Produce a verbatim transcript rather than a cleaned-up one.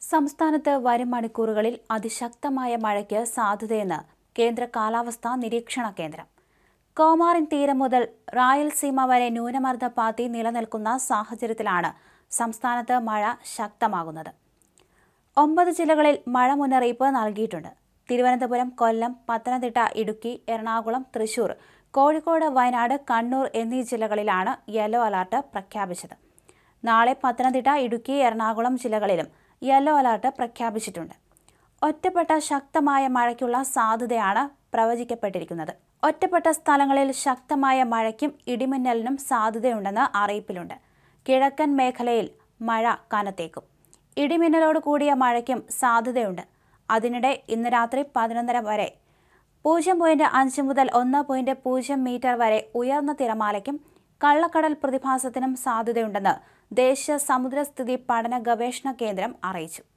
സംസ്ഥാനത്ത് വരും മണിക്കൂറുകളിൽ അതിശക്തമായ മഴയ്ക്ക് സാധ്യതയെന്ന് കേന്ദ്ര കാലാവസ്ഥാ നിരീക്ഷണ കേന്ദ്രം. കോമാറിൻ തീരം മുതൽ റായലസീമ വരെ ന്യൂനമർദ്ദ പാത്തി നിലനിൽക്കുന്ന സാഹചര്യത്തിലാണ് സംസ്ഥാനത്ത് മഴ ശക്തമാകുന്നത്. ഒമ്പത് ജില്ലകളിൽ മഴ മുന്നറിയിപ്പ് നൽകിയിട്ടുണ്ട്. തിരുവനന്തപുരം, കൊല്ലം, പത്തനംതിട്ട, ഇടുക്കി, എറണാകുളം, തൃശൂർ, കോഴിക്കോട്, വയനാട്, കണ്ണൂർ എന്നീ ജില്ലകളിലാണ് യെല്ലോ അലർട്ട് പ്രഖ്യാപിച്ചത്. നാളെ പത്തനംതിട്ട, ഇടുക്കി, എറണാകുളം ജില്ലകളിലും യെല്ലോ അലർട്ട് പ്രഖ്യാപിച്ചിട്ടുണ്ട്. ഒറ്റപ്പെട്ട ശക്തമായ മഴയ്ക്കുള്ള സാധ്യതയാണ് പ്രവചിക്കപ്പെട്ടിരിക്കുന്നത്. ഒറ്റപ്പെട്ട സ്ഥലങ്ങളിൽ ശക്തമായ മഴയ്ക്കും ഇടിമിന്നലിനും സാധ്യതയുണ്ടെന്ന് അറിയിപ്പിലുണ്ട്. കിഴക്കൻ മേഖലയിൽ മഴ കനത്തേക്കും. ഇടിമിന്നലോട് കൂടിയ മഴയ്ക്കും സാധ്യതയുണ്ട്. അതിനിടെ ഇന്ന് രാത്രി പതിനൊന്നര വരെ പൂജ്യം പോയിന്റ് അഞ്ച് മുതൽ ഒന്ന് പോയിന്റ് പൂജ്യം മീറ്റർ വരെ ഉയർന്ന തിരമാലയ്ക്കും കള്ളക്കടൽ പ്രതിഭാസത്തിനും സാധ്യതയുണ്ടെന്ന് ദേശീയ സമുദ്രസ്ഥിതി പഠന ഗവേഷണ കേന്ദ്രം അറിയിച്ചു.